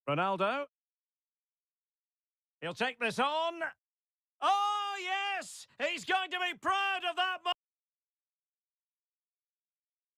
Ronaldo. He'll take this on. Oh, yes! He's going to be proud of that.